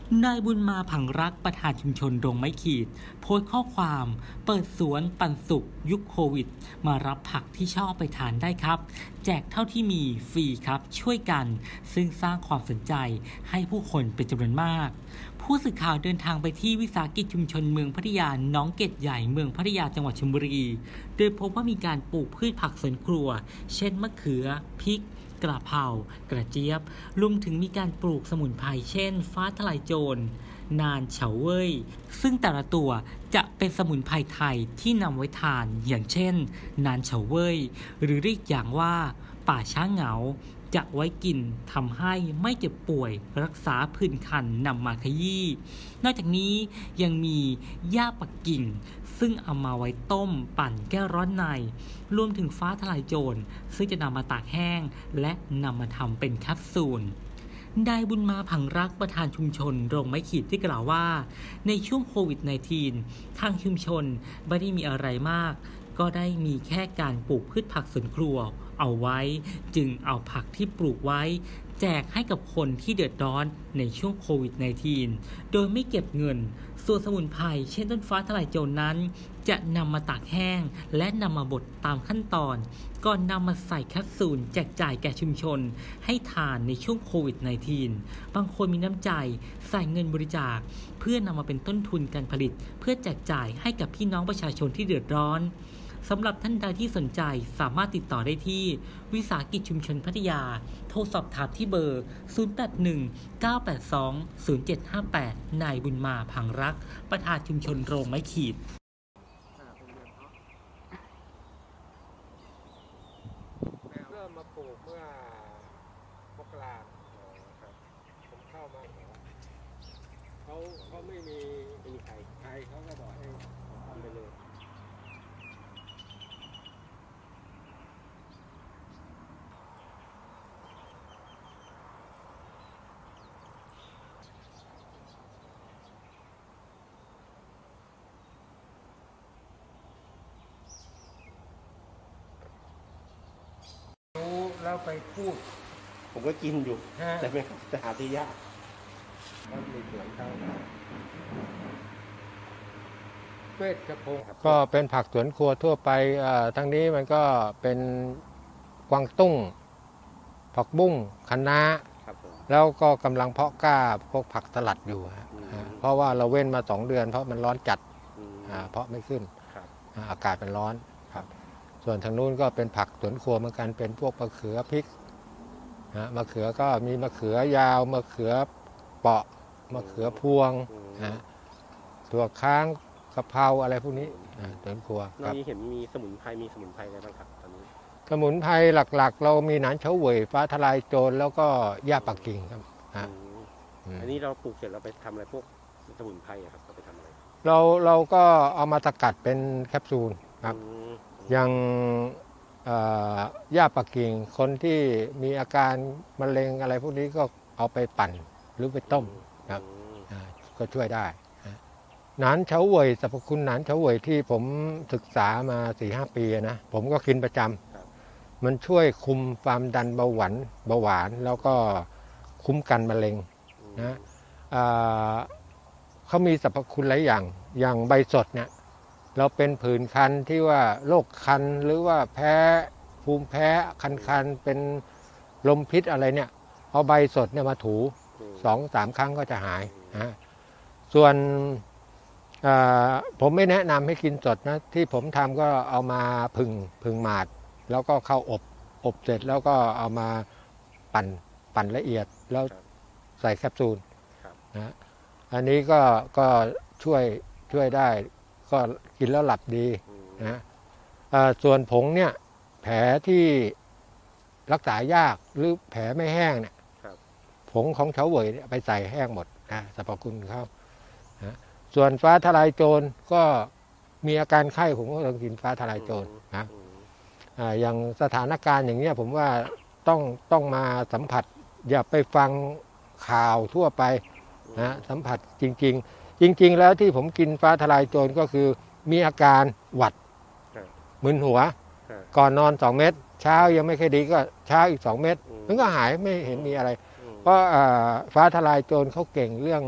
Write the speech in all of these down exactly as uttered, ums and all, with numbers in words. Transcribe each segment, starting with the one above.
นายบุญมาผังรักประธานชุมชนโรงไม้ขีดโพสต์ข้อความเปิดสวนปันสุขยุคโควิดมารับผักที่ชอบไปทานได้ครับแจกเท่าที่มีฟรีครับช่วยกันซึ่งสร้างความสนใจให้ผู้คนเป็นจำนวนมากผู้สื่อข่าวเดินทางไปที่วิสาหกิจชุมชนเมืองพัทยาน้องเกดใหญ่เมืองพัทยาจังหวัดชลบุรีโดยพบว่ามีการปลูกพืชผักสวนครัวเช่นมะเขือพริกกระเพรากระเจี๊ยบรวมถึงมีการปลูกสมุนไพรเช่นฟ้าทลายโจรนานเฉาเว่ยซึ่งแต่ละตัวจะเป็นสมุนไพรไทยที่นำไว้ทานอย่างเช่นนานเฉาเว่ยหรือเรียกอย่างว่าป่าช้างเหงาจะไว้กินทำให้ไม่เจ็บป่วยรักษาผื่นคันนำมาขยี้นอกจากนี้ยังมีหญ้าปักกิ่งซึ่งเอามาไว้ต้มปั่นแก้ร้อนในรวมถึงฟ้าทลายโจรซึ่งจะนำมาตากแห้งและนำมาทำเป็นแคปซูลนายบุญมาผังรักประธานชุมชนโรงไม้ขีดที่กล่าวว่าในช่วงโควิด สิบเก้า ทางชุมชนไม่ได้มีอะไรมากก็ได้มีแค่การปลูกพืชผักสวนครัวเอาไว้จึงเอาผักที่ปลูกไว้แจกให้กับคนที่เดือดร้อนในช่วงโควิด สิบเก้า โดยไม่เก็บเงินส่วนสมุนไพรเช่นต้นฟ้าทลายโจรนั้นจะนำมาตากแห้งและนำมาบดตามขั้นตอนก่อนนำมาใส่แคปซูลแจกจ่ายแก่ชุมชนให้ทานในช่วงโควิด สิบเก้า บางคนมีน้ำใจใส่เงินบริจาคเพื่อนำมาเป็นต้นทุนการผลิตเพื่อแจกจ่ายให้กับพี่น้องประชาชนที่เดือดร้อนสำหรับท่านใดที่สนใจสามารถติดต่อได้ที่วิสาหกิจชุมชนพัทยาโทรสอบถามที่เบอร์ ศูนย์ แปด หนึ่ง เก้า แปด สอง ศูนย์ เจ็ด ห้า แปด นายบุญมาผังรักประธานชุมชนโรงไม้ขีดเริ่มมาปลูกเมื่อมกราผมเข้ามาเขาเขาไม่มีไม่มีใครใครเขาก็บอกให้ทำไปเลยรู้แล้วไปพูดผมก็กินอยู่แต่ไม่แต่หาที่ยากแล้วมีสวนเขาเวชพงศ์ก็เป็นผักสวนครัวทั่วไปทั้งนี้มันก็เป็นกวางตุ้งผักบุ้งคะน้าแล้วก็กำลังเพาะกล้าพวกผักสลัดอยู่เพราะว่าเราเว้นมาสองเดือนเพราะมันร้อนจัดเพาะไม่ขึ้นอากาศมันร้อนครับส่วนทางนู้นก็เป็นผักสวนครัวเหมือนกันเป็นพวกมะเขือพริกมะเขือก็มีมะเขือยาวมะเขือเปาะมะเขือพวงตัวค้างกะเพราอะไรพวกนี้สวนครัวครับนี่เห็นมีสมุนไพรมีสมุนไพรอะไรบ้างครับตอนนี้สมุนไพรหลักๆเรามีหนานเฉาเว่ยฟ้าทลายโจรแล้วก็หญ้าปักกิ่งครับอันนี้เราปลูกเสร็จเราไปทำอะไรพวกสมุนไพรครับเราไปทำอะไรเราเราก็เอามาสกัดเป็นแคปซูลครับอย่างหญ้าปักกิ่งคนที่มีอาการมะเร็งอะไรพวกนี้ก็เอาไปปั่นหรือไปต้มครับก็ช่วยได้หนานเฉาเว่ยสรรพคุณหนานเฉาเว่ยที่ผมศึกษามา สี่ห้า ปีนะผมก็กินประจำมันช่วยคุมความดันเบาหวานเบาหวานแล้วก็คุ้มกันมะเร็งนะเขามีสรรพคุณหลายอย่างอย่างใบสดเนี่ยเราเป็นผื่นคันที่ว่าโรคคันหรือว่าแพ้ภูมิแพ้คันๆเป็นลมพิษอะไรเนี่ยเอาใบสดเนี่ยมาถูสองสามครั้งก็จะหายนะส่วนผมไม่แนะนำให้กินสดนะที่ผมทำก็เอามาผึ่งผึ่งหมาดแล้วก็เข้าอบอบเสร็จแล้วก็เอามาปั่นปั่นละเอียดแล้วใส่แคปซูลนะอันนี้ก็ก็ช่วยช่วยได้ก็กินแล้วหลับดีนะส่วนผงเนี่ยแผลที่รักษายากหรือแผลไม่แห้งเนี่ยผงของเฉาเว่ยไปใส่แห้งหมดนะสรรพคุณเขานะส่วนฟ้าทลายโจรก็มีอาการไข้ผมก็ต้องกินฟ้าทลายโจรนะอย่างสถานการณ์อย่างนี้ผมว่าต้องต้องมาสัมผัสอย่าไปฟังข่าวทั่วไปนะสัมผัสจริงๆจริงๆแล้วที่ผมกินฟ้าทลายโจรก็คือมีอาการหวัดมึนหัวก่อนนอนสองเม็ดเช้ายังไม่ค่อยดีก็เช้าอีกสองเม็ดมันก็หายไม่เห็นมีอะไรเพราะฟ้าทลายโจรเขาเก่งเรื่อง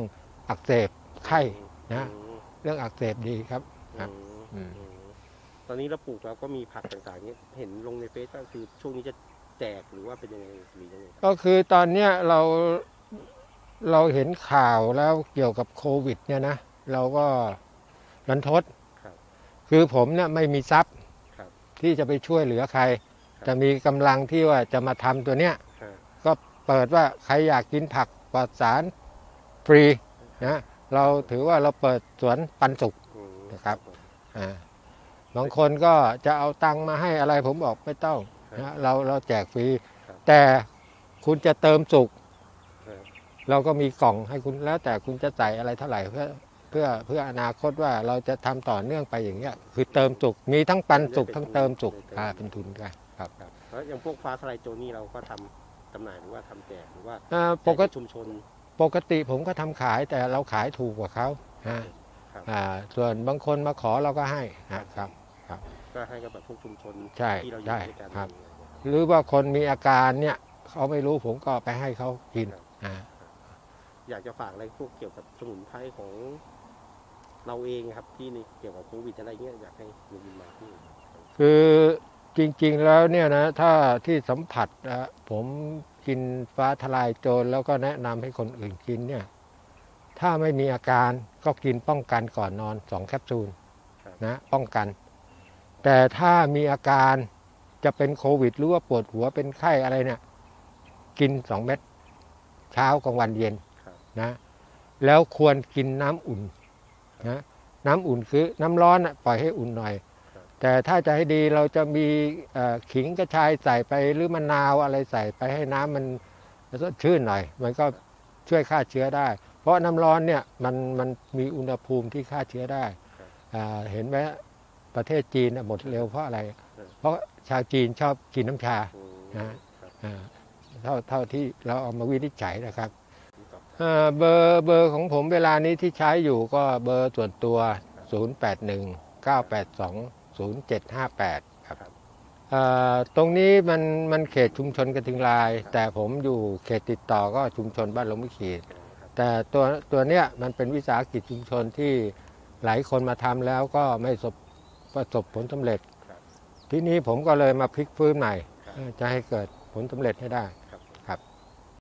อักเสบไข้นะอืมเรื่องอักเสบดีครับ ครับอืมอืมอืมตอนนี้เราปลูกแล้วก็มีผักต่างๆเนี้ยเห็นลงในเฟซก็คือช่วงนี้จะแจกหรือว่าเป็นยังไงหรือยังไงครับก็คือตอนเนี้ยเราเราเห็นข่าวแล้วเกี่ยวกับโควิดเนี่ยนะเราก็รันทดครับคือผมเนี่ยไม่มีทรัพย์ครับที่จะไปช่วยเหลือใครครับจะมีกำลังที่ว่าจะมาทำตัวเนี้ยฮะก็เปิดว่าใครอยากกินผักปลอดสารฟรีนะเราถือว่าเราเปิดสวนปันสุขอืมนะครับผมอ่าบางคนก็จะเอาตังค์มาให้อะไรผมบอกไม่ต้องนะเราเราแจกฟรีครับแต่คุณจะเติมสุขฮะเราก็มีกล่องให้คุณแล้วแต่คุณจะใส่อะไรเท่าไหร่เพื่อเพื่อเพื่ออนาคตว่าเราจะทำต่อเนื่องไปอย่างเงี้ยคือเติมสุขมีทั้งปันสุขทั้งเติมสุขอ่าเป็นทุนกันครับครับแล้วอย่างพวกฟ้าทลายโจรนี่เราก็ทำจำหน่ายหรือว่าทำแจกหรือว่าอ่าแจปกให้ติชุมชนปกติผมก็ทำขายแต่เราขายถูกกว่าเขาฮะครับอ่าส่วนบางคนมาขอเราก็ให้นะครับก็ให้กับแบบพวกชุมชนใช่ที่เราอยู่ใช่ด้วยกันครับอะไรอย่างเงี้ยครับหรือว่าคนมีอาการเนี่ยเขาไม่รู้ผมก็ไปให้เขากินอ่าอยากจะฝากอะไรพวกเกี่ยวกับสมุนไพรของเราเองครับที่ในเกี่ยวกับโควิดอะไรเงี้ยอยากให้ลุงมาที่คือจริงๆแล้วเนี่ยนะถ้าที่สัมผัสนะผมกินฟ้าทลายโจรแล้วก็แนะนำให้คนอื่นกินเนี่ยถ้าไม่มีอาการก็กินป้องกันก่อนนอนสองแคปซูลนะป้องกัน แต่ถ้ามีอาการจะเป็นโควิดหรือว่าปวดหัวเป็นไข้อะไรเนี่ยกินสองเม็ดเช้ากลางวันเย็นครับนะแล้วควรกินน้ำอุ่นนะน้ำอุ่นคือน้ำร้อนน่ะปล่อยให้อุ่นหน่อย แต่ถ้าจะให้ดีเราจะมีเอ่อขิงกระชายใส่ไปหรือมะนาวอะไรใส่ไปให้น้ำมันสดชื่นหน่อย มันก็ช่วยฆ่าเชื้อได้ เพราะน้ำร้อนเนี่ยมันมันมีอุณหภูมิที่ฆ่าเชื้อได้อ่าเห็นไหมประเทศจีนน่ะหมดเร็วเพราะอะไร เพราะชาวจีนชอบกินน้ำชาอืมนะครับอ่าเท่าเท่าที่เราเอามาวินิจฉัยนะครับครับเอ่อเบอร์เบอร์ของผมเวลานี้ที่ใช้อยู่ก็เบอร์ส่วนตัว ศูนย์ แปด หนึ่ง เก้า แปด สอง ศูนย์ เจ็ด ห้า แปด ครับเอ่อตรงนี้มันมันเขตชุมชนกระทิงลาย แต่ผมอยู่เขตติดต่อก็ชุมชนบ้านหลวงมิขีด แต่ตัวตัวเนี้ยมันเป็นวิสาหกิจชุมชนที่หลายคนมาทำแล้วก็ไม่ประสบประสบผลสำเร็จ ทีนี้ผมก็เลยมาพลิกฟื้นใหม่เอ่อจะให้เกิดผลสำเร็จให้ได้